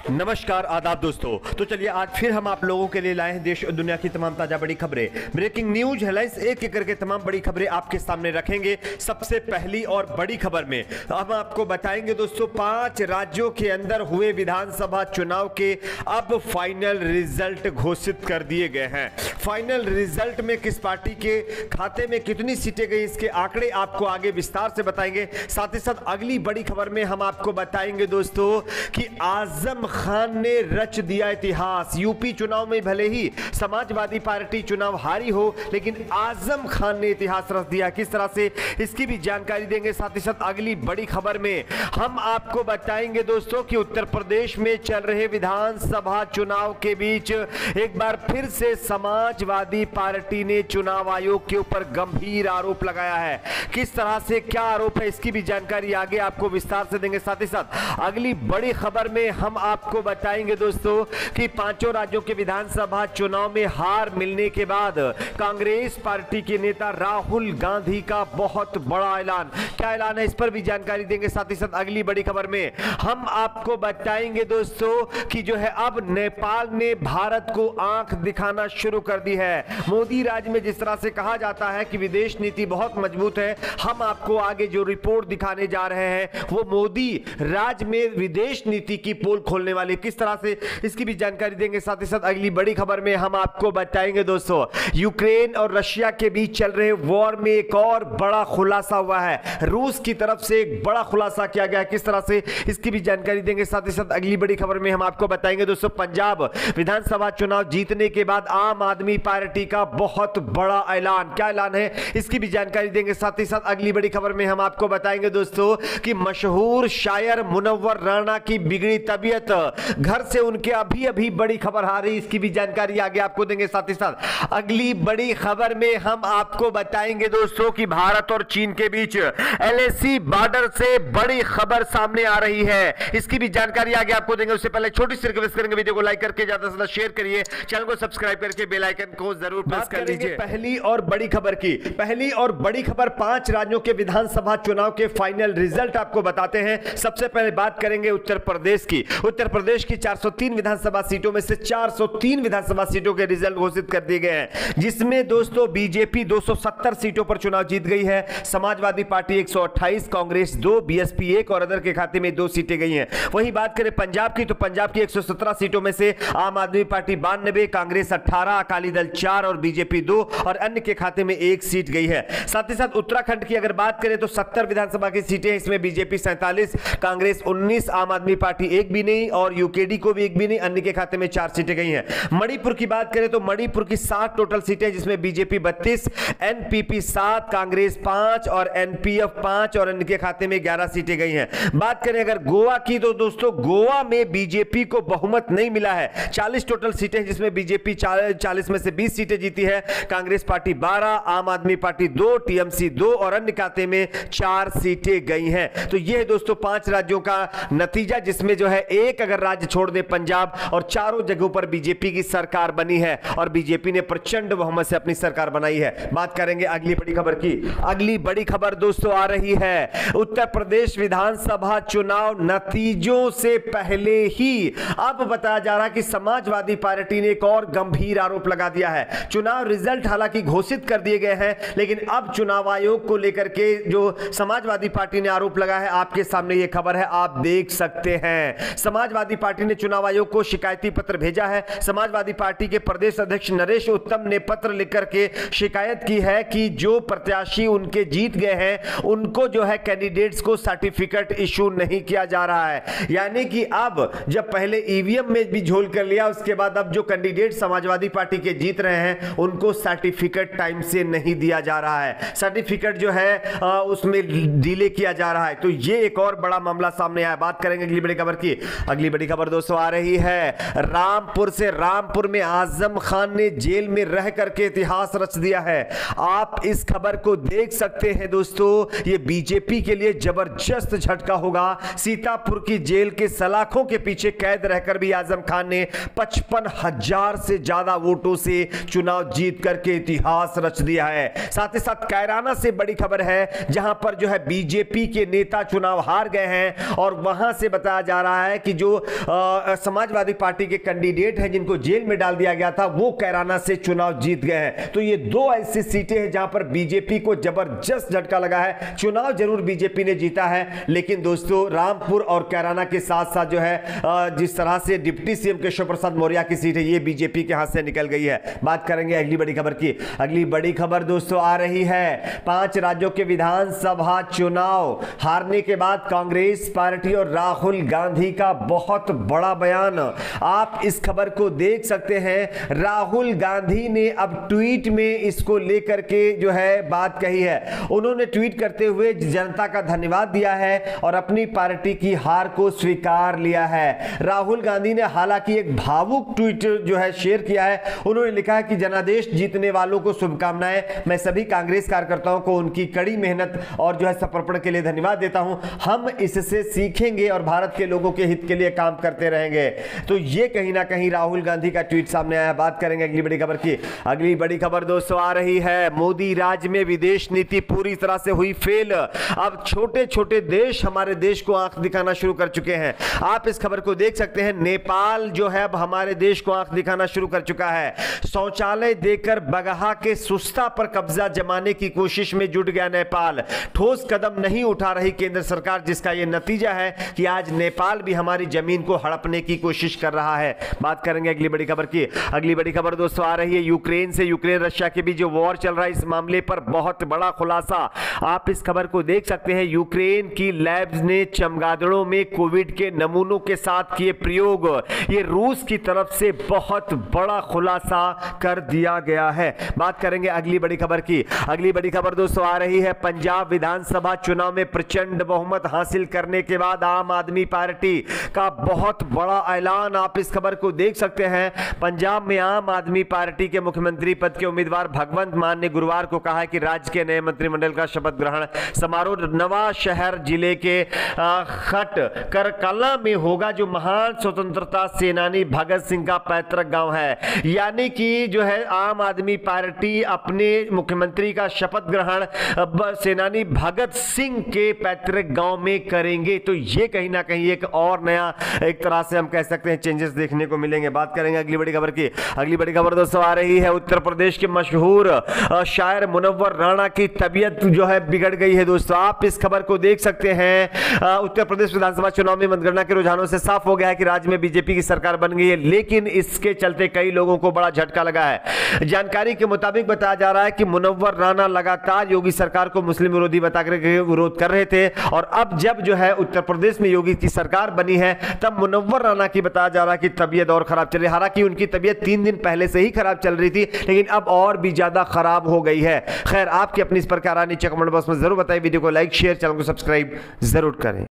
नमस्कार आदाब दोस्तों। तो चलिए आज फिर हम आप लोगों के लिए लाए हैं देश और दुनिया की तमाम ताजा बड़ी खबरें, ब्रेकिंग न्यूज, हेडलाइंस, एक एक करके तमाम बड़ी खबरें आपके सामने रखेंगे। सबसे पहली और बड़ी खबर में हम आपको बताएंगे दोस्तों 5 राज्यों के अंदर हुए विधानसभा चुनाव के अब फाइनल रिजल्ट घोषित कर दिए गए हैं। फाइनल रिजल्ट में किस पार्टी के खाते में कितनी सीटें गई इसके आंकड़े आपको आगे विस्तार से बताएंगे। साथ ही साथ अगली बड़ी खबर में हम आपको बताएंगे दोस्तों कि आजम खान ने रच दिया इतिहास। यूपी चुनाव में भले ही समाजवादी पार्टी चुनाव हारी हो, लेकिन आजम खान ने इतिहास रच दिया। किस तरह से इसकी भी जानकारी देंगे। साथ ही साथ अगली बड़ी खबर में हम आपको बताएंगे दोस्तों कि उत्तर प्रदेश में चल रहे विधानसभा चुनाव के बीच एक बार फिर से समाजवादी पार्टी ने चुनाव आयोग के ऊपर गंभीर आरोप लगाया है। किस तरह से, क्या आरोप है, इसकी भी जानकारी आगे आपको विस्तार से देंगे। साथ ही साथ अगली बड़ी खबर में हम आपको बताएंगे दोस्तों कि 5 राज्यों के विधानसभा चुनाव में हार मिलने के बाद कांग्रेस पार्टी के नेता राहुल गांधी का बहुत बड़ा ऐलान। क्या ऐलान है, इस पर भी जानकारी देंगे। साथ ही साथ अगली बड़ी खबर में हम आपको बताएंगे दोस्तों कि जो है अब नेपाल ने भारत को आंख दिखाना शुरू कर दी है। मोदी राज में जिस तरह से कहा जाता है कि विदेश नीति बहुत मजबूत है, हम आपको आगे जो रिपोर्ट दिखाने जा रहे हैं वो मोदी राज में विदेश नीति की पोल खोलने वाले। किस तरह से, इसकी भी जानकारी देंगे। साथ ही साथ अगली बड़ी खबर में हम आपको बताएंगे दोस्तों यूक्रेन और रशिया के बीच चल रहे वॉर में एक और बड़ा खुलासा हुआ है। रूस की तरफ से एक बड़ा खुलासा किया गया है। किस तरह से, इसकी भी जानकारी देंगे। साथ ही साथ अगली बड़ी खबर में हम आपको बताएंगे दोस्तों पंजाब विधानसभा चुनाव जीतने के बाद आम आदमी पार्टी का बहुत बड़ा ऐलान। क्या ऐलान है, इसकी भी जानकारी देंगे। साथ ही साथ अगली बड़ी खबर में हम आपको बताएंगे दोस्तों कि मशहूर शायर मुनव्वर राणा की बिगड़ी तबीयत, घर से उनके अभी अभी बड़ी खबर आ रही, इसकी भी जानकारी आगे आपको देंगे। साथ ही साथ अगली बड़ी खबर में हम आपको बताएंगे दोस्तों कि भारत और चीन के बीच एलएसी बॉर्डर से बड़ी खबर सामने आ रही है, इसकी भी जानकारी आगे आपको देंगे। उससे पहले छोटी सी रिक्वेस्ट करेंगे, वीडियो को लाइक करके ज्यादा से ज्यादा शेयर करिए, चैनल को सब्सक्राइब करके बेल आइकन को जरूर प्रेस कर लीजिए। पहली और बड़ी खबर की पहली और बड़ी खबर 5 राज्यों के विधानसभा चुनाव के फाइनल रिजल्ट आपको बताते हैं। सबसे पहले बात करेंगे उत्तर प्रदेश की। उत्तर प्रदेश की 403 विधानसभा सीटों में से 403 विधानसभा सीटों के रिजल्ट घोषित कर दिए गए हैं, जिसमें दोस्तों बीजेपी 270 सीटों पर चुनाव जीत गई है, समाजवादी पार्टी 128, कांग्रेस 2, बीएसपी 1 और अदर के खाते में 2 सीटें गई हैं। वहीं बात करें पंजाब की, तो पंजाब की 117 सीटों में से आम आदमी पार्टी 92, कांग्रेस 18, अकाली दल 4 और बीजेपी 2 और अन्य के खाते में 1 सीट गई है। साथ ही साथ उत्तराखंड की अगर बात करें तो 70 विधानसभा की सीटें, इसमें बीजेपी 47, कांग्रेस 19, आम आदमी पार्टी 1 भी नहीं और यूकेडी को भी 1 भी नहीं, अन्य के खाते में 4 सीटें गई हैं। मणिपुर की बात करें तो मणिपुर की 60 टोटल सीटें, जिसमें बीजेपी 32, एनपीपी 7, कांग्रेस 5 और एनपीएफ 5 और अन्य के खाते में 11 सीटें गई हैं। बात करें अगर गोवा की, तो दोस्तों गोवा में बीजेपी को बहुमत नहीं मिला है। 40 टोटल सीटें, जिसमें बीजेपी 40 में से 20 सीटें जीती है, कांग्रेस पार्टी 12, आम आदमी पार्टी 2, टीएमसी 2 और अन्य खाते में 4 सीटें गई हैं। तो यह दोस्तों 5 राज्यों का नतीजा, जिसमें जो है एक अगर राज्य छोड़ दे पंजाब, और चारों जगहों पर बीजेपी की सरकार बनी है और बीजेपी ने प्रचंड बहुमत से अपनी सरकार बनाई है। बात करेंगे अगली बड़ी खबर की। अगली बड़ी खबर दोस्तों आ रही है उत्तर प्रदेश विधानसभा चुनाव नतीजों से पहले ही अब बताया जा रहा है कि समाजवादी पार्टी ने एक और गंभीर आरोप लगा दिया है। चुनाव रिजल्ट हालांकि घोषित कर दिए गए हैं, लेकिन अब चुनाव आयोग को लेकर के जो समाजवादी पार्टी ने आरोप लगा है, आपके सामने यह खबर है, आप देख सकते हैं। समाजवादी पार्टी ने चुनाव आयोग को शिकायती पत्र भेजा है। समाजवादी पार्टी के प्रदेश अध्यक्ष नरेश उत्तम ने पत्र लिखकर के शिकायत की है कि जो प्रत्याशी उनके जीत गए हैं, उनको जो है कैंडिडेट्स को सर्टिफिकेट इशू नहीं किया जा रहा है। यानी कि अब जब पहले ईवीएम में भी झोल कर लिया, उसके बाद अब जो कैंडिडेट समाजवादी पार्टी के जीत रहे हैं, उनको सर्टिफिकेट टाइम से नहीं दिया जा रहा है। सर्टिफिकेट जो है उसमें डिले किया जा रहा है। तो ये एक और बड़ा मामला सामने आया। बात करेंगे अगली बड़ी खबर की। अगली बड़ी खबर दोस्तों आ रही है रामपुर से। रामपुर में आजम खान ने जेल में रह करके इतिहास रच दिया है। आप इस खबर को देख सकते हैं दोस्तों, ये बीजेपी के लिए जबरदस्त झटका होगा। सीतापुर की जेल के सलाखों के पीछे कैद रहकर भी आजम खान ने 55,000 से ज्यादा वोटों से चुनाव जीत करके इतिहास रच दिया है। साथ ही साथ कैराना से बड़ी खबर है, जहां पर जो है बीजेपी के नेता चुनाव हार गए हैं और वहां से बताया जा रहा है कि जो जो समाजवादी पार्टी के कैंडिडेट हैं जिनको जेल में डाल दिया गया था, वो कैराना से चुनाव जीत गए हैं। तो ये दो ऐसी सीटें हैं जहां पर बीजेपी को जबरदस्त झटका लगा है। चुनाव जरूर बीजेपी ने जीता है, लेकिन दोस्तों रामपुर और कैराना के साथ साथ जो है जिस तरह से डिप्टी सीएम केशव प्रसाद मौर्य की सीट है, ये बीजेपी के हाथ से निकल गई है। बात करेंगे अगली बड़ी खबर की। अगली बड़ी खबर दोस्तों आ रही है 5 राज्यों के विधानसभा चुनाव हारने के बाद कांग्रेस पार्टी और राहुल गांधी का बहुत बड़ा बयान। आप इस खबर को देख सकते हैं। राहुल गांधी ने अब ट्वीट में इसको लेकर के जो है बात कही है। उन्होंने ट्वीट करते हुए जनता का धन्यवाद दिया है और अपनी पार्टी की हार को स्वीकार लिया है। राहुल गांधी ने हालांकि एक भावुक ट्वीट जो है शेयर किया है। उन्होंने लिखा है कि जनादेश जीतने वालों को शुभकामनाएं। मैं सभी कांग्रेस कार्यकर्ताओं को उनकी कड़ी मेहनत और जो है समर्पण के लिए धन्यवाद देता हूं। हम इससे सीखेंगे और भारत के लोगों के हित के लिए काम करते रहेंगे। तो ये कहीं ना कहीं राहुल गांधी का ट्वीट सामने आया। बात करेंगे अगली बड़ी खबर की। अगली बड़ी खबर दोस्तों आ रही है मोदी राज में विदेश नीति पूरी तरह से हुई फेल। अब छोटे छोटे देश हमारे देश को आंख दिखाना शुरू कर चुके हैं। आप इस खबर को देख सकते हैं। नेपाल जो है अब हमारे देश को आंख दिखाना शुरू कर चुका है। शौचालय देकर बगहा के सुस्ता पर कब्जा जमाने की कोशिश में जुट गया नेपाल। ठोस कदम नहीं उठा रही केंद्र सरकार, जिसका यह नतीजा है कि आज नेपाल भी हमारी जमीन को हड़पने की कोशिश कर रहा है। बात करेंगे अगली बड़ी खबर की। अगली बड़ी खबर दोस्तों आ रही है यूक्रेन से। यूक्रेन रशिया के बीच जो वॉर चल रहा है, इस मामले पर बहुत बड़ा खुलासा। आप इस खबर को देख सकते हैं। यूक्रेन की लैब्स ने चमगादड़ों में कोविड के नमूनों के साथ किए प्रयोग। ये रूस की तरफ से बहुत बड़ा खुलासा कर दिया गया है। बात करेंगे अगली बड़ी खबर की। अगली बड़ी खबर दोस्तों आ रही है पंजाब विधानसभा चुनाव में प्रचंड बहुमत हासिल करने के बाद आम आदमी पार्टी का बहुत बड़ा ऐलान। आप इस खबर को देख सकते हैं। पंजाब में आम आदमी पार्टी के मुख्यमंत्री पद के उम्मीदवार भगवंत मान ने गुरुवार को कहा कि राज्य के नए मंत्रिमंडल का शपथ ग्रहण समारोह नवा शहर जिले के खट करकला में होगा, जो महान स्वतंत्रता सेनानी भगत सिंह का पैतृक गांव है। यानी कि जो है आम आदमी पार्टी अपने मुख्यमंत्री का शपथ ग्रहण सेनानी भगत सिंह के पैतृक गांव में करेंगे। तो ये कहीं ना कहीं एक और नया एक तरह से हम कह सकते हैं चेंजेस देखने को मिलेंगे। बात करेंगे अगली बड़ी खबर की। अगली बड़ी खबर दोस्तों आ रही है उत्तर प्रदेश के मशहूर शायर मुनव्वर राणा की तबीयत जो है बिगड़ गई है। दोस्तों आप इस खबर को देख सकते हैं। उत्तर प्रदेश विधानसभा चुनाव में मतगणना के रुझानों से साफ हो गया है कि राज्य में बीजेपी की सरकार बन गई है, लेकिन इसके चलते कई लोगों को बड़ा झटका लगा है। जानकारी के मुताबिक बताया जा रहा है कि मुनव्वर राणा लगातार योगी सरकार को मुस्लिम विरोधी बताकर विरोध कर रहे थे, और अब जब जो है उत्तर प्रदेश में योगी की सरकार बनी है, तब मुनव्वर राणा की बताया जा रहा है कि तबीयत और खराब चल रही है। हालांकि उनकी तबीयत 3 दिन पहले से ही खराब चल रही थी, लेकिन अब और भी ज्यादा खराब हो गई है। खैर, आपकी अपनी इस पर क्या राय नीचे कमेंट बॉक्स में जरूर बताइए। वीडियो को लाइक शेयर, चैनल को सब्सक्राइब जरूर करें।